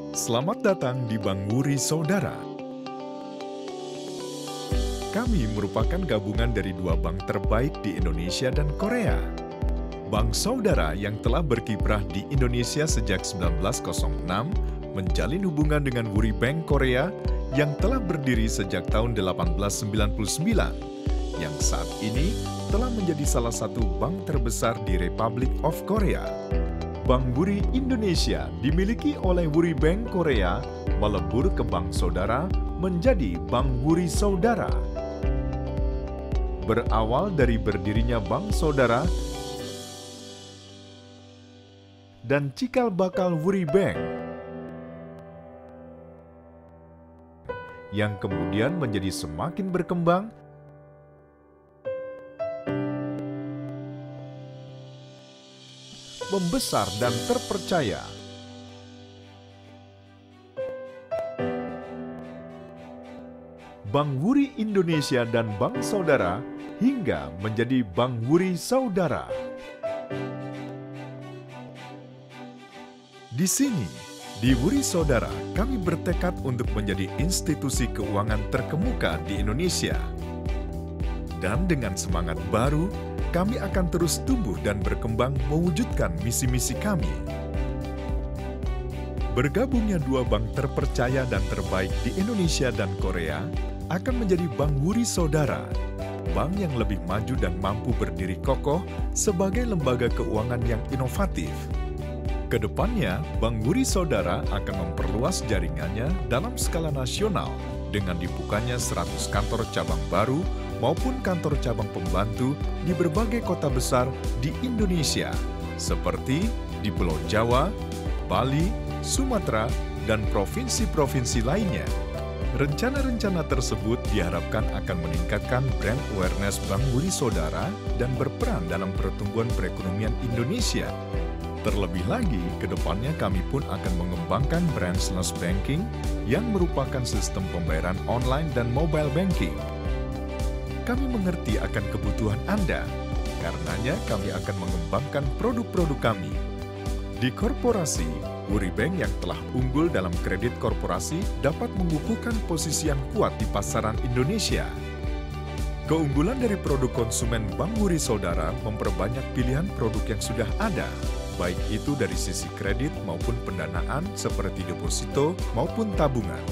Selamat datang di Bank Wuri Saudara. Kami merupakan gabungan dari dua bank terbaik di Indonesia dan Korea. Bank Saudara yang telah berkiprah di Indonesia sejak 1906 menjalin hubungan dengan Wuri Bank Korea yang telah berdiri sejak tahun 1899, yang saat ini telah menjadi salah satu bank terbesar di Republic of Korea. Bank Wuri Indonesia dimiliki oleh Wuri Bank Korea melebur ke Bank Saudara menjadi Bank Wuri Saudara. Berawal dari berdirinya Bank Saudara dan cikal bakal Wuri Bank, yang kemudian menjadi semakin berkembang, membesar dan terpercaya. Bank Wuri Indonesia dan Bank Saudara hingga menjadi Bank Wuri Saudara. Di sini, di Wuri Saudara, kami bertekad untuk menjadi institusi keuangan terkemuka di Indonesia. Dan dengan semangat baru, kami akan terus tumbuh dan berkembang mewujudkan misi-misi kami. Bergabungnya dua bank terpercaya dan terbaik di Indonesia dan Korea akan menjadi Bank Wuri Saudara, bank yang lebih maju dan mampu berdiri kokoh sebagai lembaga keuangan yang inovatif. Kedepannya, Bank Wuri Saudara akan memperluas jaringannya dalam skala nasional dengan dibukanya 100 kantor cabang baru maupun kantor cabang pembantu di berbagai kota besar di Indonesia, seperti di Pulau Jawa, Bali, Sumatera, dan provinsi-provinsi lainnya. Rencana-rencana tersebut diharapkan akan meningkatkan brand awareness Bank Wuri Saudara dan berperan dalam pertumbuhan perekonomian Indonesia. Terlebih lagi, ke depannya kami pun akan mengembangkan branchless banking yang merupakan sistem pembayaran online dan mobile banking. Kami mengerti akan kebutuhan Anda, karenanya kami akan mengembangkan produk-produk kami. Di korporasi, Wuri Bank yang telah unggul dalam kredit korporasi dapat mengukuhkan posisi yang kuat di pasaran Indonesia. Keunggulan dari produk konsumen Bank Wuri Saudara memperbanyak pilihan produk yang sudah ada, baik itu dari sisi kredit maupun pendanaan seperti deposito maupun tabungan.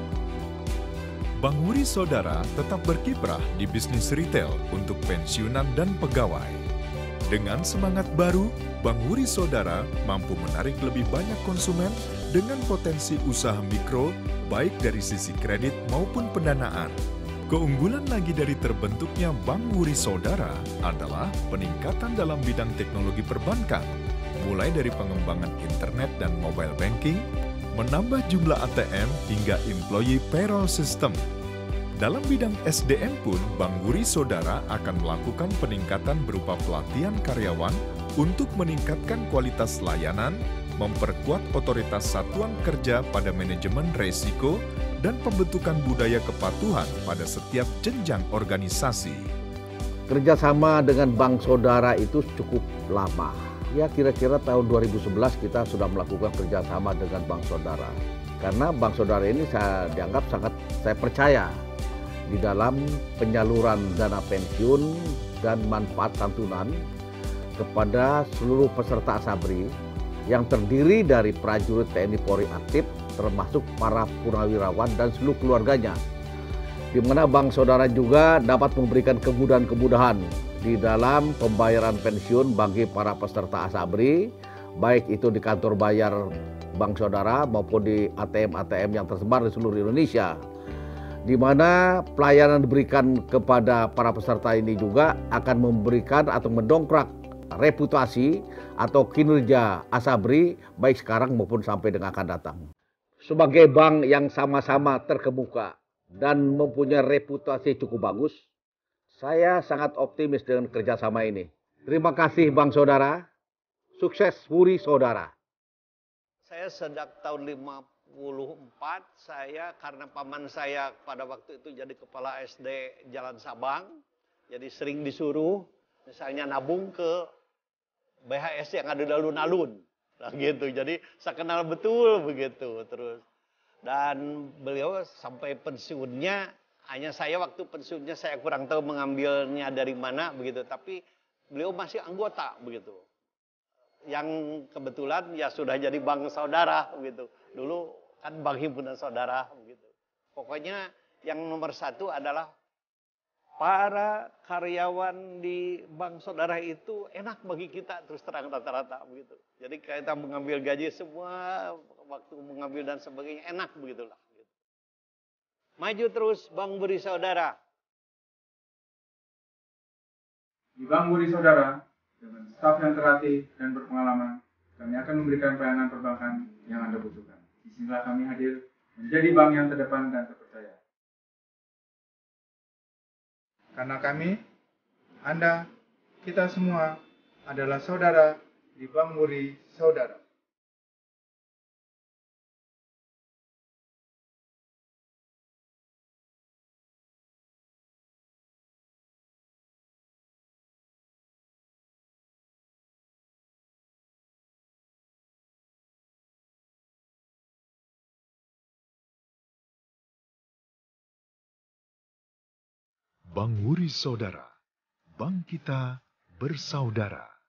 Bank Wuri Saudara tetap berkiprah di bisnis retail untuk pensiunan dan pegawai. Dengan semangat baru, Bank Wuri Saudara mampu menarik lebih banyak konsumen dengan potensi usaha mikro, baik dari sisi kredit maupun pendanaan. Keunggulan lagi dari terbentuknya Bank Wuri Saudara adalah peningkatan dalam bidang teknologi perbankan, mulai dari pengembangan internet dan mobile banking, menambah jumlah ATM hingga employee payroll system. Dalam bidang SDM pun, Bank Wuri Saudara akan melakukan peningkatan berupa pelatihan karyawan untuk meningkatkan kualitas layanan, memperkuat otoritas satuan kerja pada manajemen resiko, dan pembentukan budaya kepatuhan pada setiap jenjang organisasi. Kerjasama dengan Bank Saudara itu cukup lama. Ya, kira-kira tahun 2011 kita sudah melakukan kerjasama dengan Bank Saudara. Karena Bank Saudara ini saya percaya di dalam penyaluran dana pensiun dan manfaat santunan kepada seluruh peserta Asabri yang terdiri dari prajurit TNI Polri aktif, termasuk para purnawirawan dan seluruh keluarganya. Di mana Bank Saudara juga dapat memberikan kemudahan-kemudahan di dalam pembayaran pensiun bagi para peserta Asabri, baik itu di kantor bayar Bank Saudara maupun di ATM-ATM yang tersebar di seluruh Indonesia. Di mana pelayanan diberikan kepada para peserta ini juga akan memberikan atau mendongkrak reputasi atau kinerja Asabri baik sekarang maupun sampai dengan akan datang. Sebagai bank yang sama-sama terkemuka dan mempunyai reputasi cukup bagus, saya sangat optimis dengan kerjasama ini. Terima kasih Bank Saudara, sukses Wuri Saudara. Saya sejak tahun 54, saya karena paman saya pada waktu itu jadi kepala SD Jalan Sabang, jadi sering disuruh misalnya nabung ke BHS yang ada di alun-alun. Nah, gitu. Jadi saya kenal betul begitu terus. Dan beliau sampai pensiunnya, hanya saya waktu pensiunnya saya kurang tahu mengambilnya dari mana begitu. Tapi beliau masih anggota begitu. Yang kebetulan ya sudah jadi bank saudara begitu. Dulu kan bank himpunan saudara begitu. Pokoknya yang nomor satu adalah para karyawan di bank saudara itu enak bagi kita terus terang rata-rata begitu. Jadi kita mengambil gaji semua, waktu mengambil dan sebagainya enak begitulah. Gitu. Maju terus Bank Buri Saudara. Di Bank Buri Saudara, dengan staf yang terlatih dan berpengalaman, kami akan memberikan pelayanan perbankan yang Anda butuhkan. Disinilah kami hadir menjadi bank yang terdepan dan terpercaya. Karena kami, Anda, kita semua adalah saudara di Bank Buri Saudara. Bank Wuri Saudara, bank kita bersaudara.